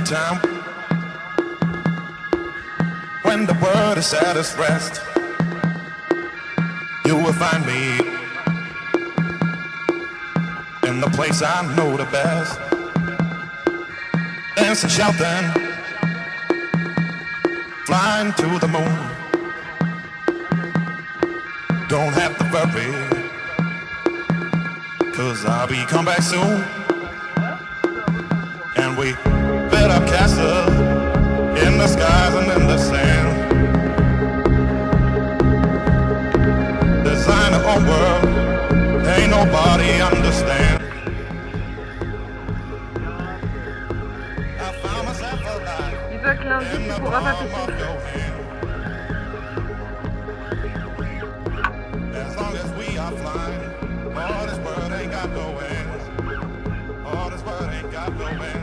daytime, when the world is at its rest, you will find me in the place I know the best. Dancing, shouting, flying to the moon. Don't have to worry, 'cause I'll be come back soon. And we built up castles in the skies and in the sand. Design our own world, ain't nobody understand. I found myself alive. Il veut que lundi tu pourras pas pêcher. As long as we are flying, all this world ain't got no end. All this world ain't got no end.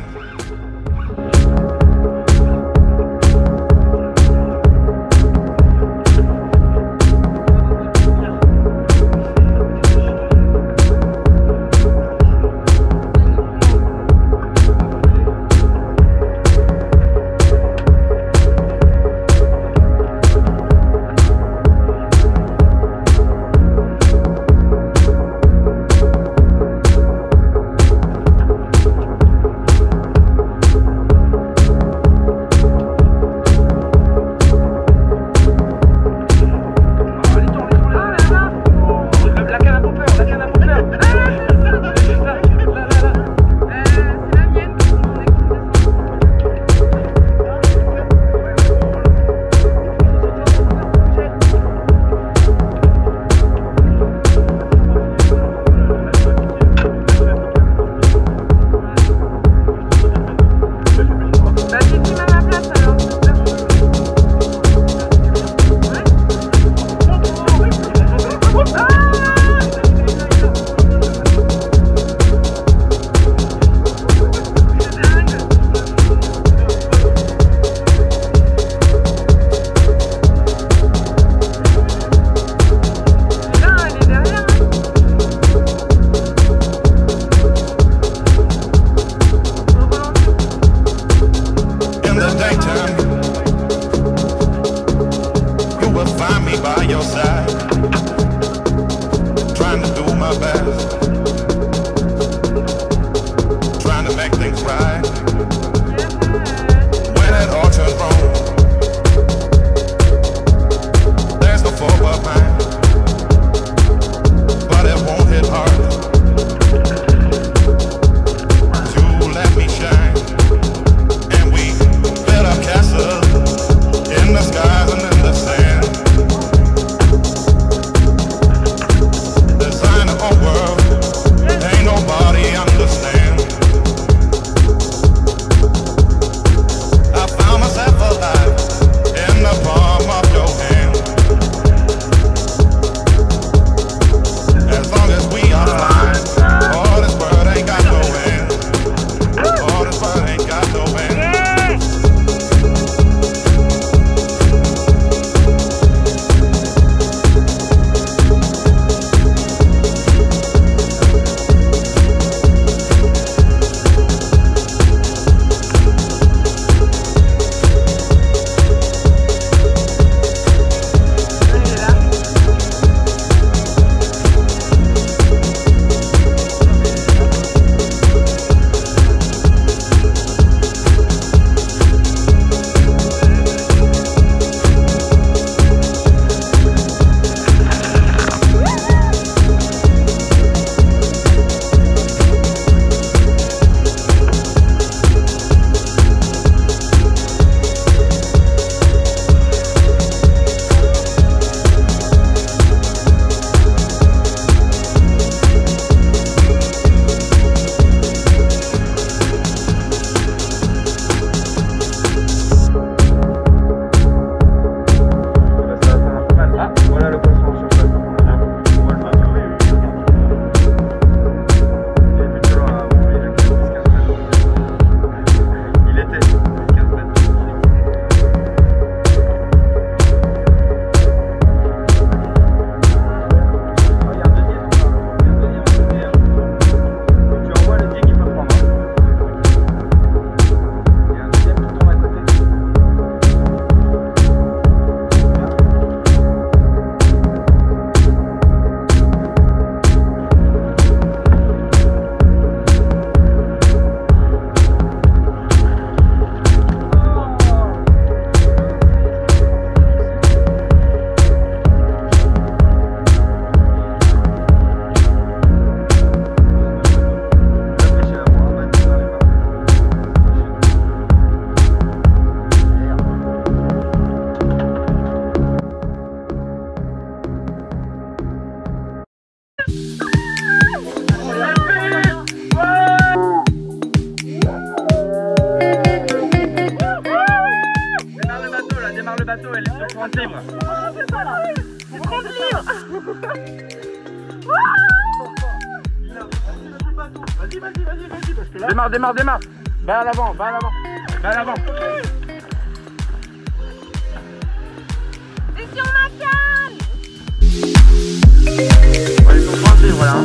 World prendre le livre. Je prends le livre. Vas-y. Démarre. Va à l'avant. C'est sur ma canne. On va aller prendre le livre là.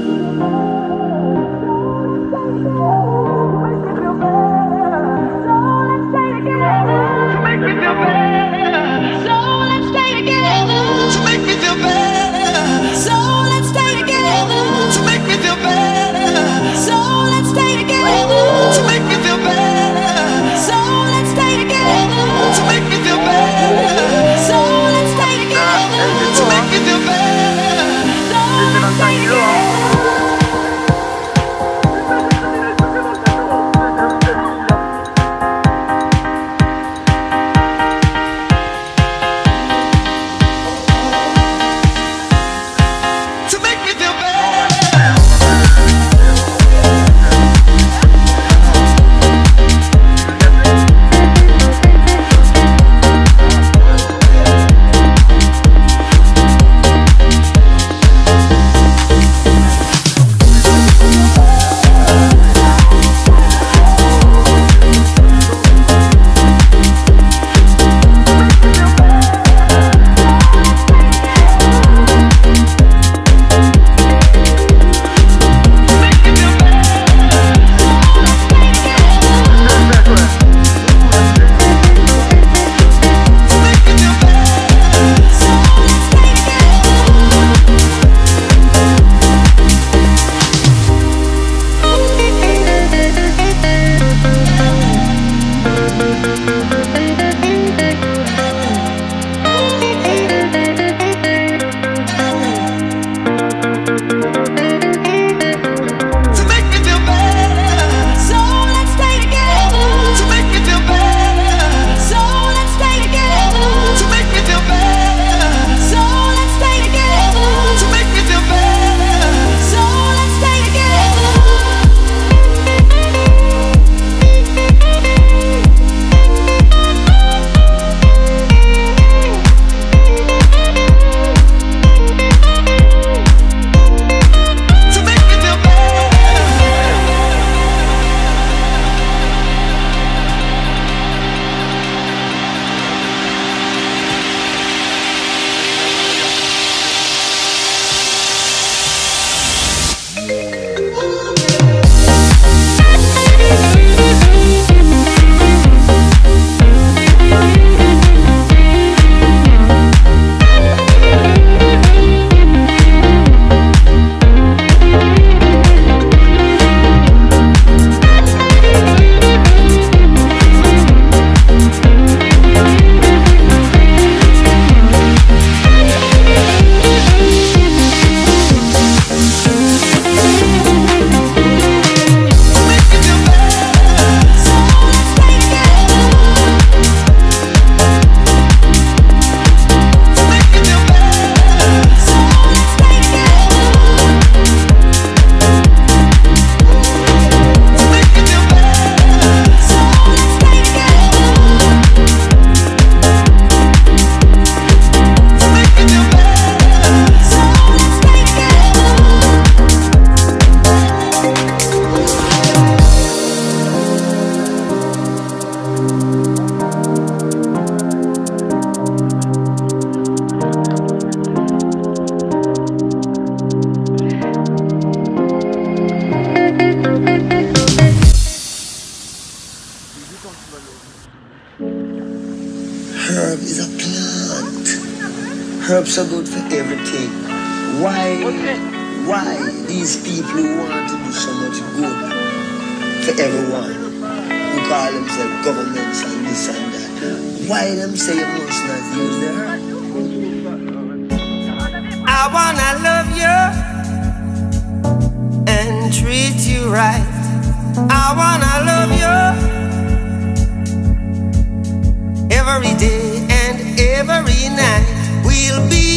Herb is a plant. Herbs are good for everything. Why these people who want to do so much good for everyone, who call themselves governments and this and that, why them say you must not use the herb? I wanna love you and treat you right. I wanna love you every day and every night. We'll be